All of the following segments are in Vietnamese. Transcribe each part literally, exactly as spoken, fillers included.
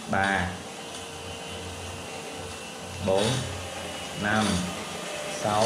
ba, bốn, năm, sáu.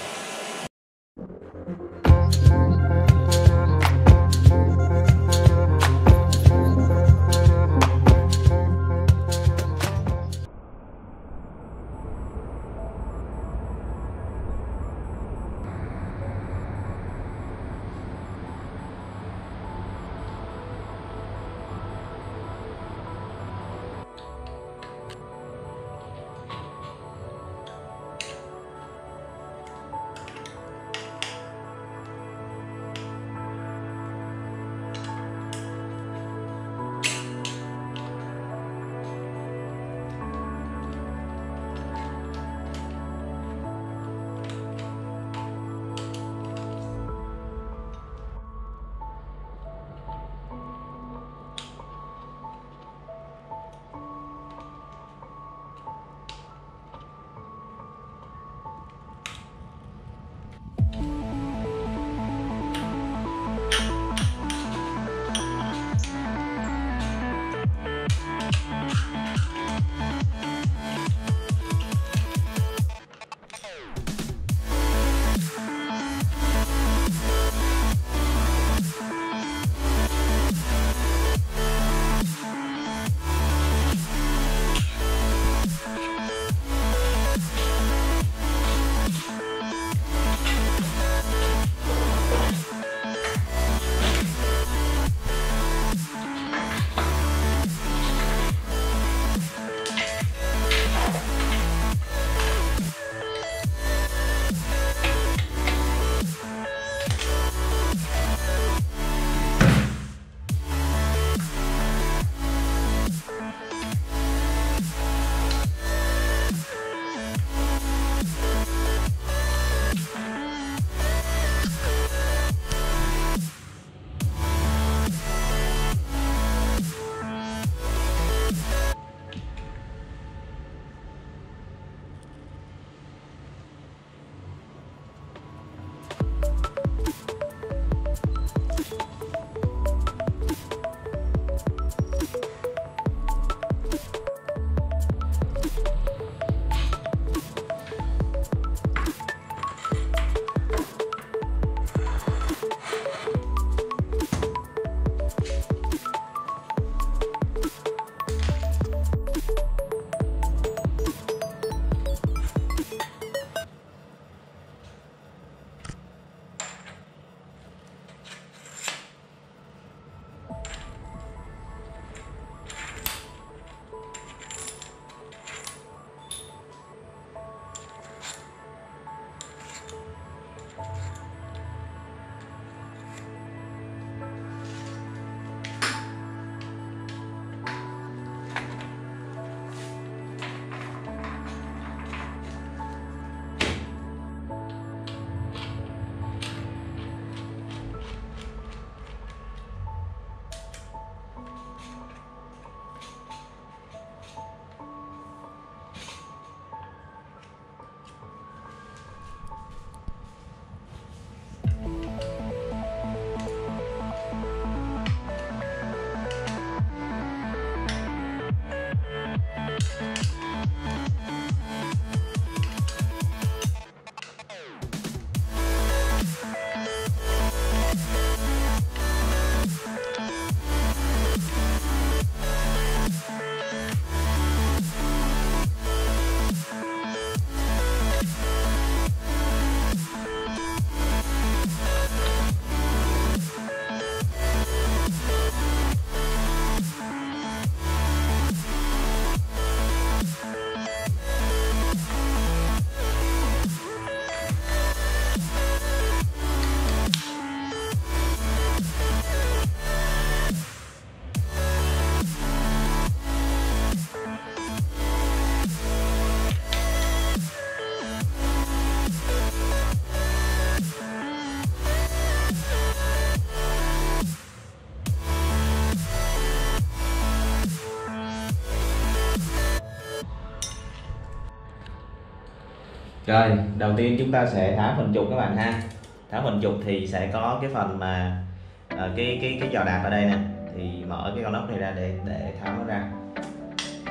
Rồi, đầu tiên chúng ta sẽ tháo phần trục các bạn ha. Tháo phần trục thì sẽ có cái phần mà à, cái cái cái giò đạp ở đây nè, thì mở cái con nắp này ra để để tháo nó ra.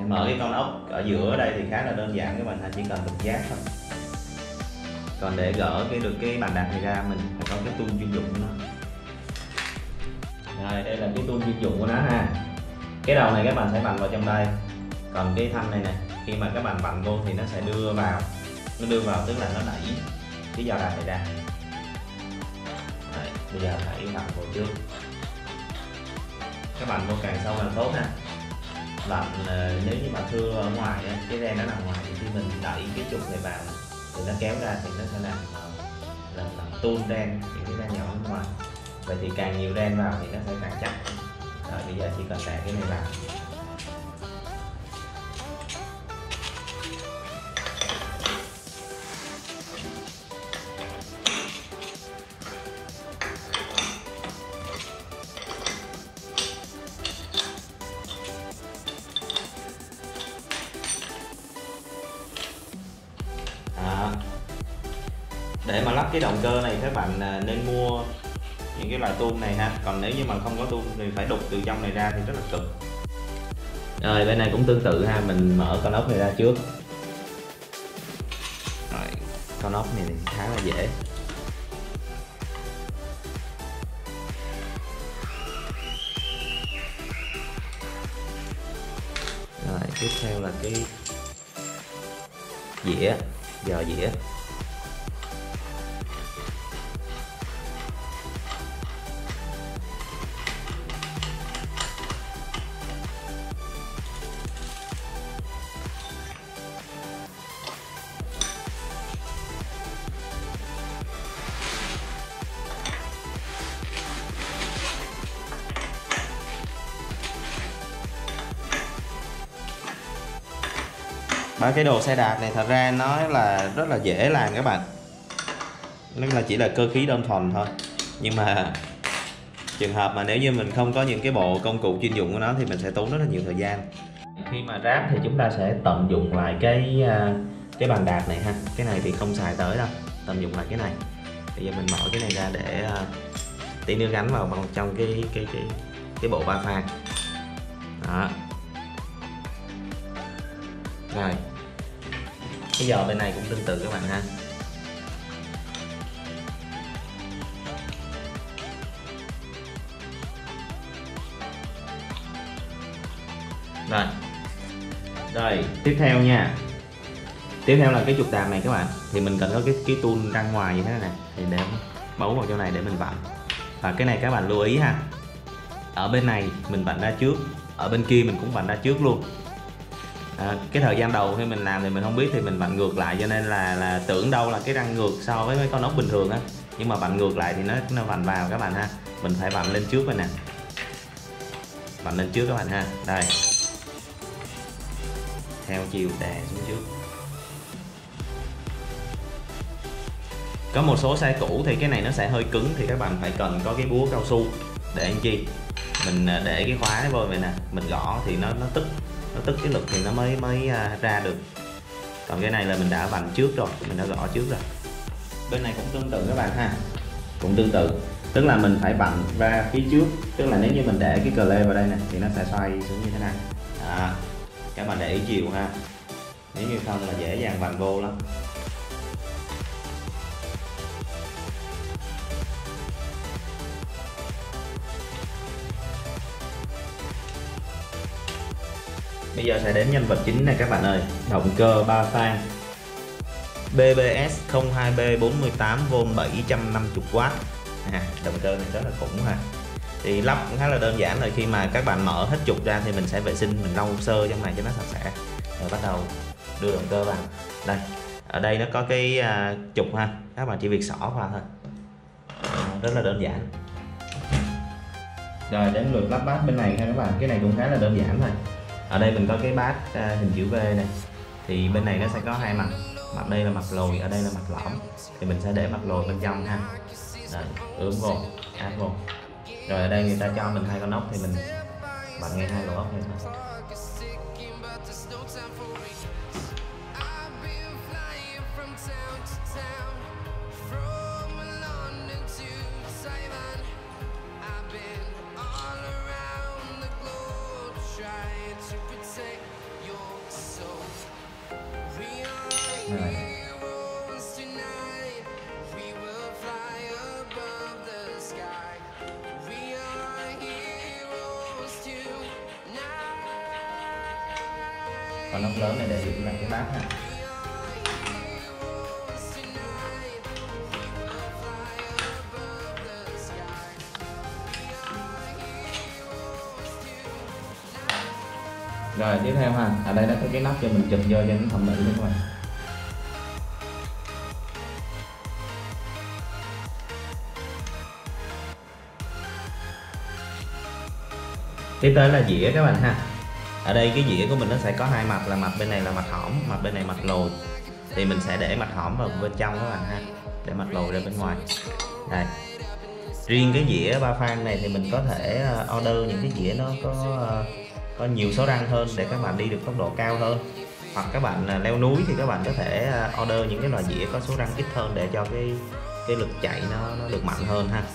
Mở cái con ốc ở giữa ở đây thì khá là đơn giản các bạn ha, chỉ cần một giác thôi. Còn để gỡ cái được cái bàn đạp này ra mình phải có cái tool chuyên dụng của nó. Rồi đây là cái tool chuyên dụng của nó ha. Cái đầu này các bạn sẽ vặn vào trong đây. Còn cái thanh này nè, khi mà các bạn vặn vô thì nó sẽ đưa vào, nó đưa vào tức là nó đẩy cái dao đạp này ra. Đấy, bây giờ hãy vặn vô trước. Các bạn vô càng sâu càng tốt ha. Bạn nếu như mà thưa ở ngoài cái ren nó nằm ngoài thì khi mình đẩy cái trục này vào thì nó kéo ra thì nó sẽ làm làm, làm tuôn ren những cái ren nhỏ ở ngoài. Vậy thì càng nhiều ren vào thì nó sẽ càng chắc. Rồi bây giờ chỉ cần đạp cái này vào. Để mà lắp cái động cơ này các bạn nên mua những cái loại tool này ha. Còn nếu như mà không có tool thì phải đục từ trong này ra thì rất là cực. Rồi bên này cũng tương tự ha, mình mở con ốc này ra trước. Rồi con ốc này thì khá là dễ. Rồi tiếp theo là cái dĩa, giò dĩa. Ba cái đồ xe đạp này thật ra nó là rất là dễ làm các bạn. Nó là chỉ là cơ khí đơn thuần thôi. Nhưng mà trường hợp mà nếu như mình không có những cái bộ công cụ chuyên dụng của nó thì mình sẽ tốn rất là nhiều thời gian. Khi mà ráp thì chúng ta sẽ tận dụng lại cái cái bàn đạp này ha. Cái này thì không xài tới đâu, tận dụng lại cái này. Bây giờ mình mở cái này ra để tí nữa gắn vào bằng trong cái cái cái cái bộ ba phan. Đó. Rồi. Cái giò bên này cũng tương tự các bạn ha. Rồi. Rồi, tiếp theo nha. Tiếp theo là cái trục đạp này các bạn. Thì mình cần có cái cái tool ra ngoài như thế này nè, thì để bấu vào chỗ này để mình vặn. Và cái này các bạn lưu ý ha. Ở bên này mình vặn ra trước, ở bên kia mình cũng vặn ra trước luôn. À, cái thời gian đầu khi mình làm thì mình không biết thì mình vặn ngược lại, cho nên là là tưởng đâu là cái răng ngược so với mấy con ốc bình thường á, nhưng mà vặn ngược lại thì nó nó vặn vào các bạn ha. Mình phải vặn lên trước đây nè, vặn lên trước các bạn ha. Đây, theo chiều đè xuống trước. Có một số xe cũ thì cái này nó sẽ hơi cứng thì các bạn phải cần có cái búa cao su để anh chi mình để cái khóa vô vậy nè, mình gõ thì nó nó tức nó tức cái lực thì nó mới mới ra được. Còn cái này là mình đã vặn trước rồi, mình đã gõ trước rồi. Bên này cũng tương tự các bạn ha, cũng tương tự, tức là mình phải vặn ra phía trước, tức là nếu như mình để cái cờ lê vào đây nè thì nó sẽ xoay xuống như thế này. Đó. Các bạn để ý chiều ha, nếu như không là dễ dàng vặn vô lắm. Bây giờ sẽ đến nhân vật chính này các bạn ơi, động cơ ba phan bê bê ét không hai B bốn mươi tám vôn bảy trăm năm mươi oát. À, động cơ này rất là khủng ha. Thì lắp cũng khá là đơn giản rồi, khi mà các bạn mở hết trục ra thì mình sẽ vệ sinh, mình lau sơ trong này cho nó sạch sẽ. Rồi bắt đầu đưa động cơ vào. Đây, ở đây nó có cái uh, trục ha, các bạn chỉ việc xỏ vào thôi. Rất là đơn giản. Rồi đến lượt lắp bát bên này ha các bạn, cái này cũng khá là đơn giản thôi. Ở đây mình có cái bát uh, hình chữ V này, thì bên này nó sẽ có hai mặt, mặt đây là mặt lồi, ở đây là mặt lõm, thì mình sẽ để mặt lồi bên trong ha. Rồi ướm vô, áp vô. Rồi ở đây người ta cho mình hai con ốc thì mình vặn ngay hai lỗ ốc này thôi. con ốc lớn này để dựng làm cái bát ha. Rồi tiếp theo ha, ở đây nó có cái nắp cho mình chụp vô cho nó thẩm mỹ luôn các bạn. Tiếp tới là dĩa các bạn ha. Ở đây cái dĩa của mình nó sẽ có hai mặt, là mặt bên này là mặt hõm, mặt bên này mặt lồi. Thì mình sẽ để mặt hõm vào bên trong các bạn ha, để mặt lồi ra bên ngoài. Đây. Riêng cái dĩa ba phan này thì mình có thể order những cái dĩa nó có có nhiều số răng hơn để các bạn đi được tốc độ cao hơn. Hoặc các bạn leo núi thì các bạn có thể order những cái loại dĩa có số răng ít hơn để cho cái cái lực chạy nó nó được mạnh hơn ha.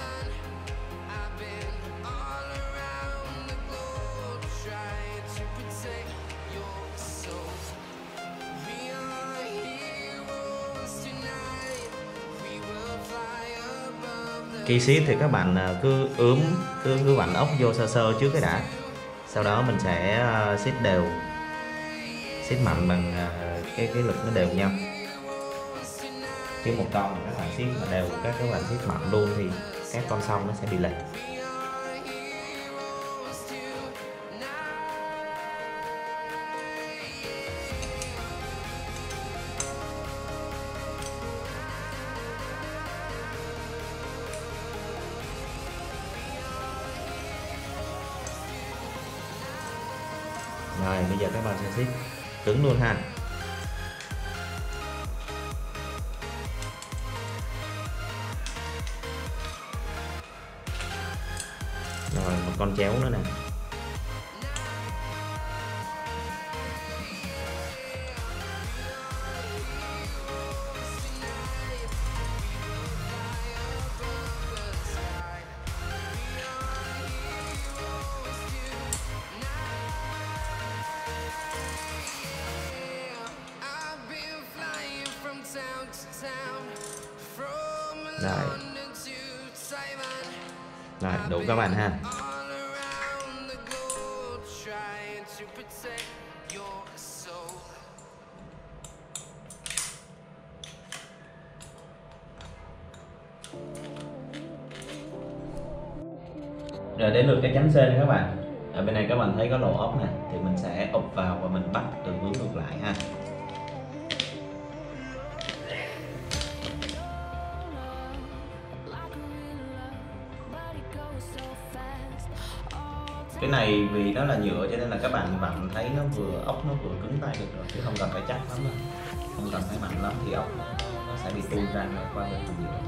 Khi siết thì các bạn cứ ướm cứ cứ vặn ốc vô sơ sơ trước cái đã, sau đó mình sẽ siết đều, siết mạnh bằng cái cái lực nó đều nhau. Chứ một con các bạn siết mà đều, các các bạn siết mạnh luôn thì các con sau nó sẽ bị lệch. Rồi bây giờ các bạn sẽ siết cứng luôn ha. Rồi một con chéo nữa nè. Rồi. Rồi đủ các bạn ha. Rồi đến lượt cái chấm C này các bạn. Ở bên này các bạn thấy có lỗ ốc này thì mình sẽ úp vào và mình bắt từ hướng ngược lại ha. Cái này vì nó là nhựa cho nên là các bạn vặn thấy nó vừa ốc nó vừa cứng tay được rồi, chứ không cần phải chắc lắm đâu, không cần phải mạnh lắm thì ốc nó, nó sẽ bị tuôn ra qua bên trong nhựa.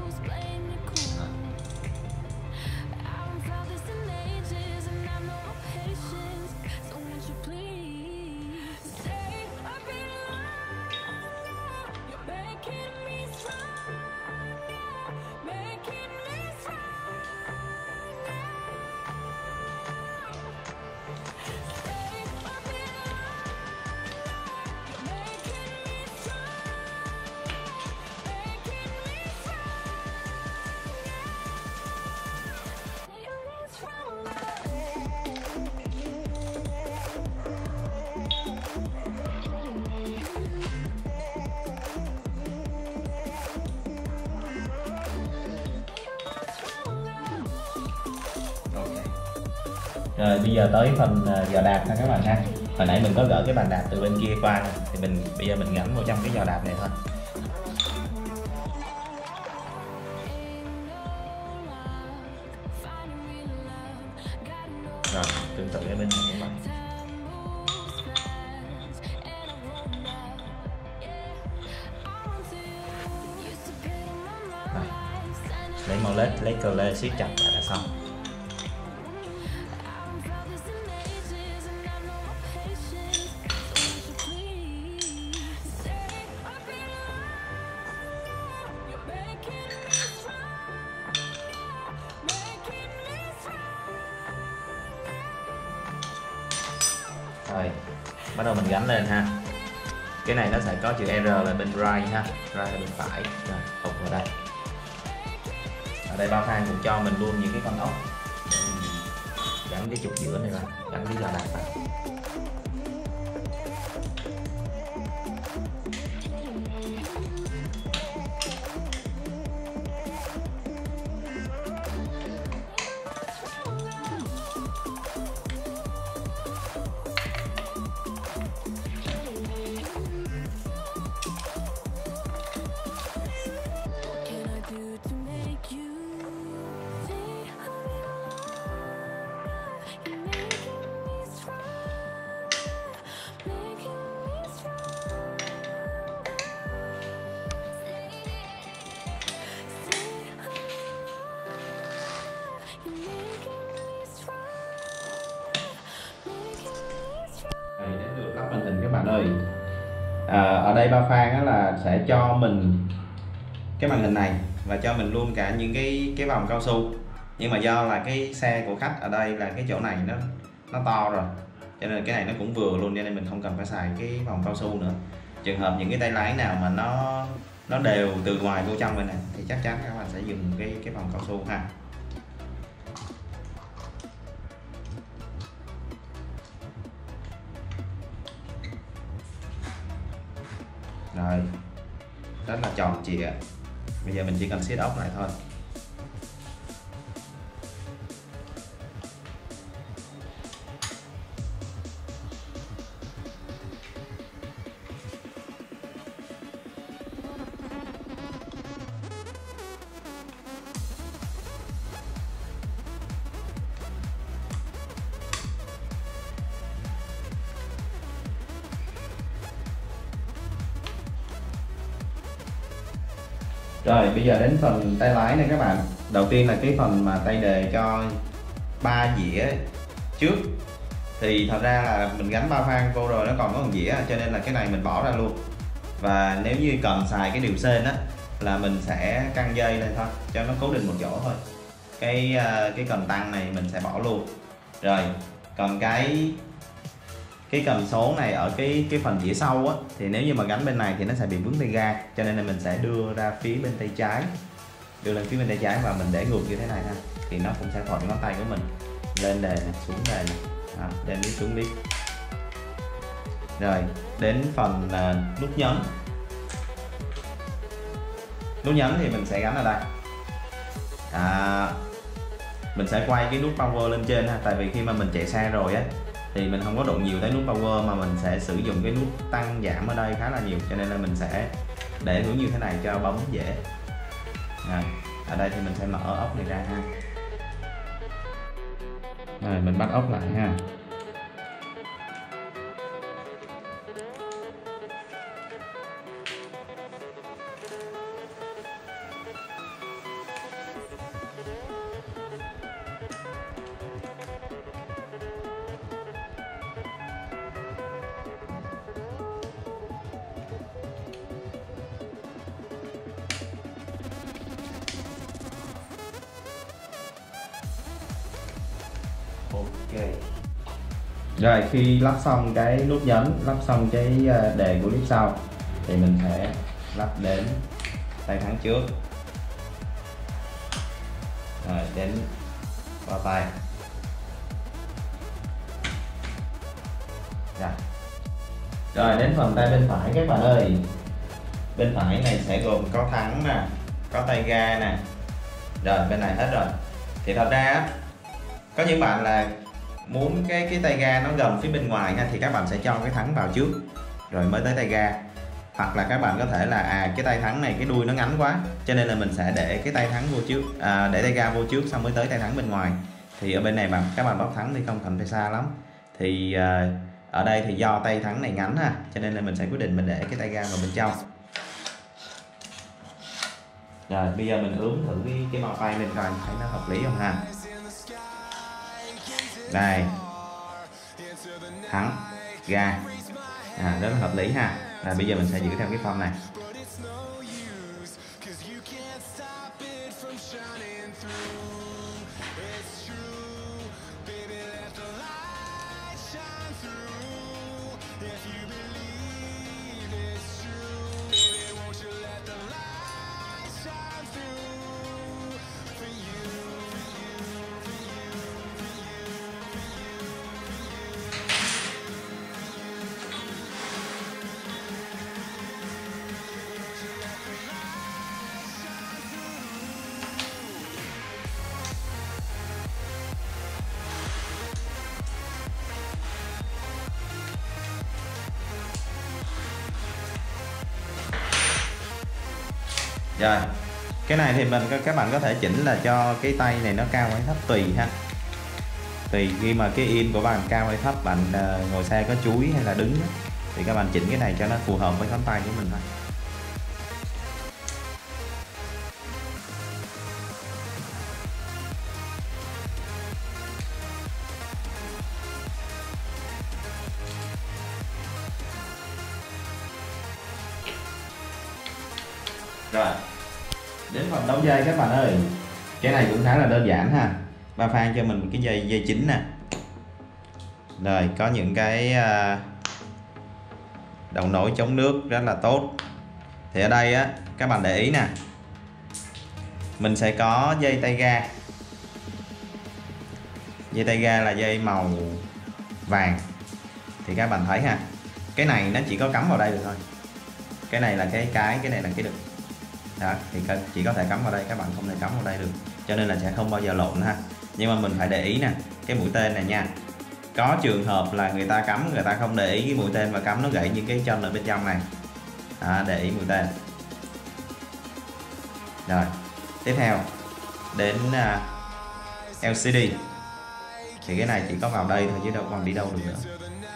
Rồi bây giờ tới phần giò đạp ha các bạn ha. Hồi nãy mình có gỡ cái bàn đạp từ bên kia qua thì mình bây giờ mình gắn vào trong cái giò đạp này thôi. Rồi tương tự cái bên này các bạn. Rồi. Lấy mau lết, lấy cờ lê siết chặt lại là xong. Rồi, bắt đầu mình gắn lên ha. Cái này nó sẽ có chữ R là bên right ha, right là bên phải. Rồi, ốc vào đây. Ở đây bao phan cũng cho mình luôn những cái con ốc để mình gắn cái trục giữa này vào, gắn cái giò đạp vào. bạn ơi. À, ở đây ba Phan á là sẽ cho mình cái màn hình này và cho mình luôn cả những cái cái vòng cao su, nhưng mà do là cái xe của khách ở đây là cái chỗ này nó nó to rồi, cho nên cái này nó cũng vừa luôn, cho nên mình không cần phải xài cái vòng cao su nữa. Trường hợp những cái tay lái nào mà nó nó đều từ ngoài vô trong bên này thì chắc chắn các bạn sẽ dùng cái cái vòng cao su ha. Rồi, rất là tròn trịa. Bây giờ mình chỉ cần siết ốc lại thôi. Rồi bây giờ đến phần tay lái này các bạn. Đầu tiên là cái phần mà tay đề cho ba dĩa trước, thì thật ra là mình gắn ba Phan vô rồi, nó còn có một dĩa cho nên là cái này mình bỏ ra luôn. Và nếu như cần xài cái điều sên á là mình sẽ căng dây lên thôi cho nó cố định một chỗ thôi. Cái cái cần tăng này mình sẽ bỏ luôn. Rồi còn cái cái cần số này ở cái cái phần dĩa sau á, thì nếu như mà gắn bên này thì nó sẽ bị vướng tay ga, cho nên là mình sẽ đưa ra phía bên tay trái, đưa lên phía bên tay trái và mình để ngược như thế này ha, thì nó cũng sẽ thổi ngón tay của mình lên đề này, xuống đề này, à, lên đi xuống đi. Rồi đến phần uh, nút nhấn. Nút nhấn thì mình sẽ gắn ở đây. À, mình sẽ quay cái nút power lên trên ha, tại vì khi mà mình chạy xe rồi á thì mình không có đụng nhiều tới nút power, mà mình sẽ sử dụng cái nút tăng giảm ở đây khá là nhiều, cho nên là mình sẽ để hướng như thế này cho bấm dễ. Rồi, ở đây thì mình sẽ mở ốc này ra ha. Rồi mình bắt ốc lại ha. Ok. Rồi khi lắp xong cái nút nhấn, lắp xong cái đề của clip sau thì mình sẽ lắp đến tay thắng trước, rồi đến bao tay. Rồi. Rồi đến phần tay bên phải các bạn ơi. Bên phải này sẽ gồm có thắng nè, có tay ga nè. Rồi bên này hết rồi. Thì thật ra có những bạn là muốn cái cái tay ga nó gần phía bên ngoài ha, thì các bạn sẽ cho cái thắng vào trước rồi mới tới tay ga. Hoặc là các bạn có thể là à cái tay thắng này cái đuôi nó ngắn quá, cho nên là mình sẽ để cái tay thắng vô trước, à, để tay ga vô trước xong mới tới tay thắng bên ngoài. Thì ở bên này mà các bạn bóc thắng thì không cần phải xa lắm. Thì à, ở đây thì do tay thắng này ngắn ha, cho nên là mình sẽ quyết định mình để cái tay ga vào bên trong. Rồi bây giờ mình ướm thử cái, cái bao tay lên coi thấy nó hợp lý không ha. Đây, thắng, ga, à, rất là hợp lý ha. À, bây giờ mình sẽ giữ theo cái form này. Rồi cái này thì mình các bạn có thể chỉnh là cho cái tay này nó cao hay thấp tùy ha, tùy khi mà cái in của bạn cao hay thấp, bạn ngồi xe có chúi hay là đứng thì các bạn chỉnh cái này cho nó phù hợp với cánh tay của mình thôi. Rồi đến phần đấu dây các bạn ơi, cái này cũng khá là đơn giản ha. Ba Phan cho mình cái dây dây chính nè, rồi có những cái đầu nối chống nước rất là tốt. Thì ở đây á các bạn để ý nè, mình sẽ có dây tay ga. Dây tay ga là dây màu vàng, thì các bạn thấy ha, cái này nó chỉ có cắm vào đây được thôi. Cái này là cái cái cái này là cái đực đó, thì chỉ có thể cắm vào đây, các bạn không thể cắm vào đây được, cho nên là sẽ không bao giờ lộn ha. Nhưng mà mình phải để ý nè, cái mũi tên này nha, có trường hợp là người ta cắm người ta không để ý cái mũi tên và cắm nó gãy những cái chân ở bên trong này đó, để ý mũi tên. Rồi tiếp theo đến uh, lờ xê đê, thì cái này chỉ có vào đây thôi chứ đâu còn đi đâu được nữa.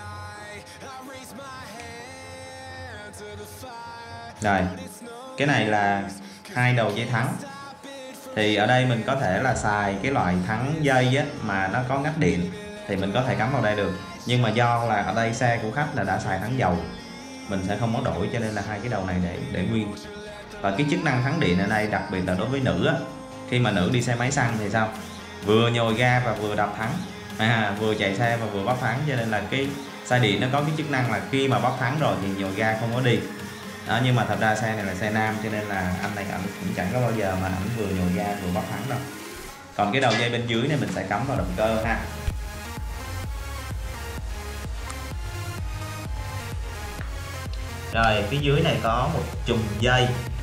Rồi cái này là hai đầu dây thắng, thì ở đây mình có thể là xài cái loại thắng dây á, mà nó có ngắt điện thì mình có thể cắm vào đây được. Nhưng mà do là ở đây xe của khách là đã xài thắng dầu, mình sẽ không có đổi, cho nên là hai cái đầu này để để nguyên. Và cái chức năng thắng điện ở đây, đặc biệt là đối với nữ á, khi mà nữ đi xe máy xăng thì sao, vừa nhồi ga và vừa đạp thắng, à, vừa chạy xe và vừa bóp thắng, cho nên là cái xe điện nó có cái chức năng là khi mà bóp thắng rồi thì nhồi ga không có đi đó. Nhưng mà thật ra xe này là xe nam, cho nên là anh này ảnh cũng chẳng có bao giờ mà ảnh vừa nhồi ga vừa bóp thắng đâu. Còn cái đầu dây bên dưới này mình sẽ cắm vào động cơ ha. Rồi phía dưới này có một chùm dây,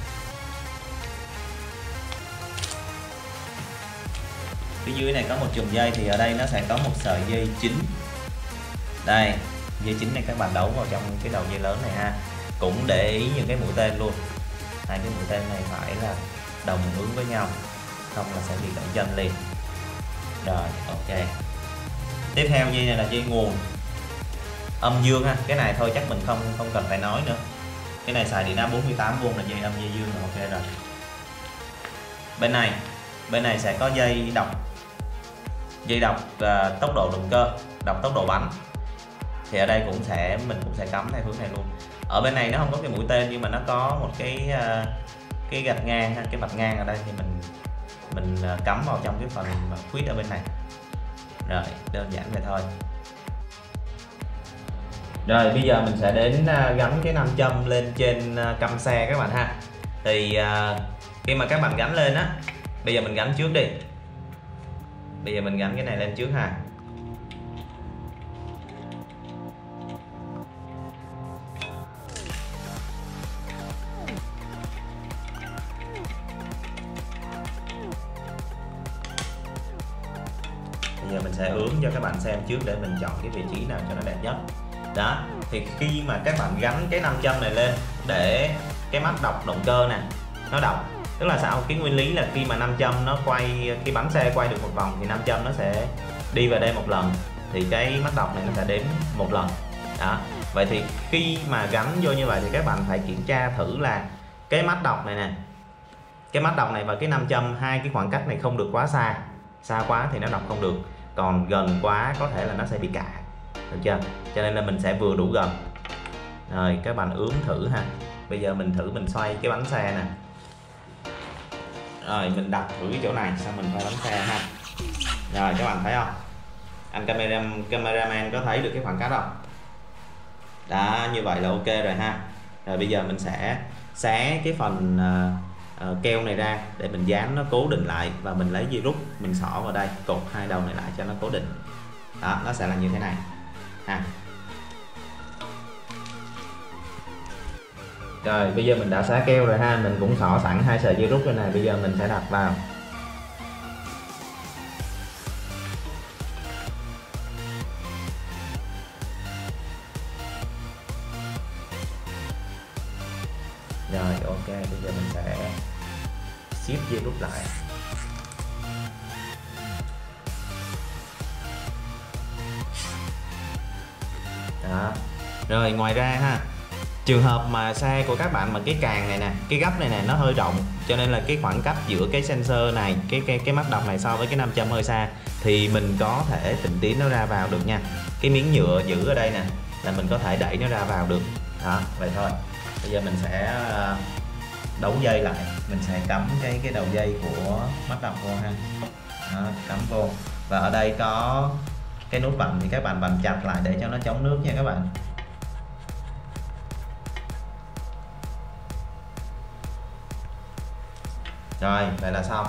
phía dưới này có một chùm dây, thì ở đây nó sẽ có một sợi dây chính. Đây dây chính này các bạn đấu vào trong cái đầu dây lớn này ha. Cũng để ý những cái mũi tên luôn, hai cái mũi tên này phải là đồng hướng với nhau, không là sẽ bị cạnh tranh liền. Rồi ok, tiếp theo dây này là dây nguồn âm dương ha. Cái này thôi chắc mình không không cần phải nói nữa, cái này xài điện áp bốn mươi tám vôn là dây âm dây dương là ok rồi. Bên này bên này sẽ có dây đọc, dây đọc uh, tốc độ động cơ, đọc tốc độ bánh, thì ở đây cũng sẽ mình cũng sẽ cắm theo hướng này luôn. Ở bên này nó không có cái mũi tên, nhưng mà nó có một cái uh, cái gạch ngang ha, cái vạch ngang ở đây, thì mình mình uh, cắm vào trong cái phần khuyết ở bên này. Rồi đơn giản vậy thôi. Rồi bây giờ mình sẽ đến uh, gắn cái nam châm lên trên uh, căm xe các bạn ha. Thì uh, khi mà các bạn gắn lên á, bây giờ mình gắn trước đi. Bây giờ mình gắn cái này lên trước ha. Bây giờ mình sẽ ướm cho các bạn xem trước để mình chọn cái vị trí nào cho nó đẹp nhất. Đó, thì khi mà các bạn gắn cái nam châm này lên để cái mắt đọc động cơ nè, nó đọc, tức là sao? Cái nguyên lý là khi mà nam châm nó quay, khi bánh xe quay được một vòng thì nam châm nó sẽ đi vào đây một lần, thì cái mắt đọc này nó sẽ đếm một lần. Đó, vậy thì khi mà gắn vô như vậy thì các bạn phải kiểm tra thử là cái mắt đọc này nè, cái mắt đọc này và cái nam châm, hai cái khoảng cách này không được quá xa, xa quá thì nó đọc không được, còn gần quá có thể là nó sẽ bị cạn, được chưa? Cho nên là mình sẽ vừa đủ gần. Rồi các bạn ướm thử ha. Bây giờ mình thử mình xoay cái bánh xe nè, rồi mình đặt thử cái chỗ này, xong mình xoay bánh xe ha. Rồi các bạn thấy không, anh camera cameraman có thấy được cái khoảng cách không? Đó, như vậy là ok rồi ha. Rồi bây giờ mình sẽ xé cái phần uh, uh, keo này ra để mình dán nó cố định lại, và mình lấy dây rút mình xỏ vào đây, cột hai đầu này lại cho nó cố định. Đó, nó sẽ là như thế này ha. Rồi bây giờ mình đã xá keo rồi ha, mình cũng xỏ sẵn hai sợi dây rút bên này, bây giờ mình sẽ đặt vào. Rồi ok, bây giờ mình sẽ siết dây rút lại. Đó. Rồi ngoài ra ha, trường hợp mà xe của các bạn mà cái càng này nè, cái gấp này nè nó hơi rộng, cho nên là cái khoảng cách giữa cái sensor này, cái cái cái mắt đọc này so với cái nam châm hơi xa, thì mình có thể tịnh tiến nó ra vào được nha. Cái miếng nhựa giữ ở đây nè là mình có thể đẩy nó ra vào được. Đó, vậy thôi. Bây giờ mình sẽ đấu dây lại, mình sẽ cắm cái cái đầu dây của mắt đập vô ha. Đó, cắm vô, và ở đây có cái nút bấm thì các bạn bấm chặt lại để cho nó chống nước nha các bạn. Rồi, vậy là xong.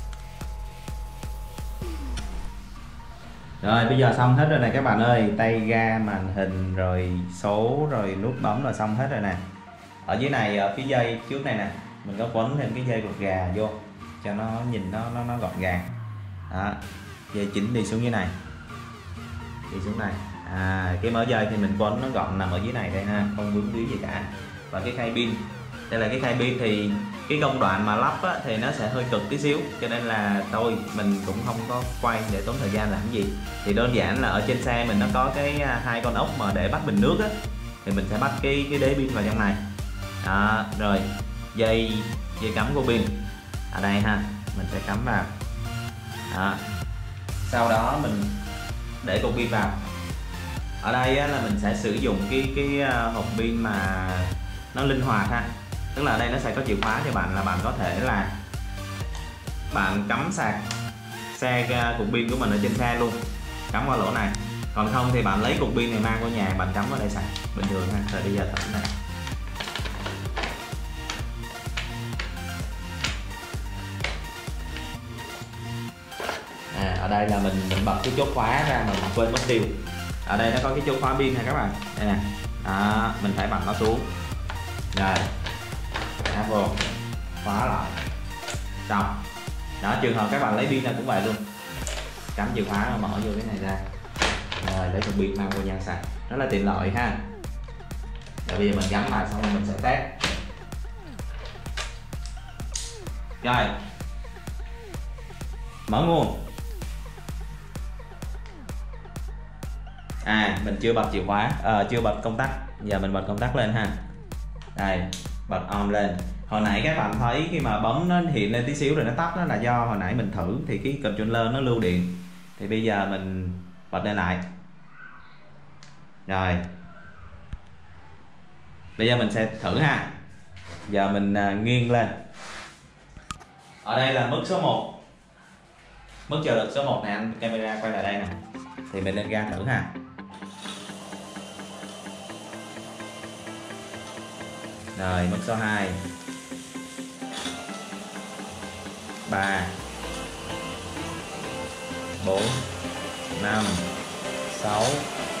Rồi bây giờ xong hết rồi nè các bạn ơi, tay ga, màn hình, rồi số, rồi nút bấm là xong hết rồi nè. Ở dưới này, ở phía dây trước này nè, mình có quấn thêm cái dây ruột gà vô cho nó nhìn nó nó, nó gọn gàng. Đó, dây chính đi xuống dưới này, đi xuống này. À, cái mớ dây thì mình quấn nó gọn nằm ở dưới này đây ha, không vướng víu gì cả. Và cái khay pin, đây là cái khay pin thì cái công đoạn mà lắp á, thì nó sẽ hơi cực tí xíu, cho nên là tôi mình cũng không có quay để tốn thời gian làm cái gì. Thì đơn giản là ở trên xe mình nó có cái hai con ốc mà để bắt bình nước á, thì mình sẽ bắt cái cái đế pin vào trong này. Đó, rồi dây dây cắm của pin ở đây ha, mình sẽ cắm vào. Đó, sau đó mình để cục pin vào. Ở đây á, là mình sẽ sử dụng cái cái hộp pin mà nó linh hoạt ha, tức là ở đây nó sẽ có chìa khóa cho bạn, là bạn có thể là bạn cắm sạc xe cục pin của mình ở trên xe luôn, cắm qua lỗ này. Còn không thì bạn lấy cục pin này mang qua nhà bạn cắm vào đây sạc bình thường ha. Rồi bây giờ thử này. À, ở đây là mình mình bật cái chốt khóa ra mà mình quên mất tiêu. Ở đây nó có cái chốt khóa pin ha các bạn. Đây nè. Đó, mình phải bật nó xuống. Rồi. Áp vô. Khóa lại. Xong. Đó, trường hợp các bạn lấy pin là cũng vậy luôn. Cắm chìa khóa mở vô cái này ra. Rồi lấy cục pin mang vô nhà sạc. Rất là tiện lợi ha. Rồi bây giờ mình gắn lại xong rồi mình sẽ test. Rồi. Mở nguồn. À, mình chưa bật chìa khóa, à, chưa bật công tắc. Giờ mình bật công tắc lên ha. Đây, bật on lên. Hồi nãy các bạn thấy khi mà bấm nó hiện lên tí xíu rồi nó tắt, đó là do hồi nãy mình thử thì cái controller nó lưu điện. Thì bây giờ mình bật lên lại. Rồi. Bây giờ mình sẽ thử ha. Giờ mình uh, nghiêng lên. Ở đây là mức số một. Mức trợ lực số một nè, anh camera quay lại đây nè. Thì mình lên ga thử ha. Rồi, mức số hai, ba, bốn, năm, sáu,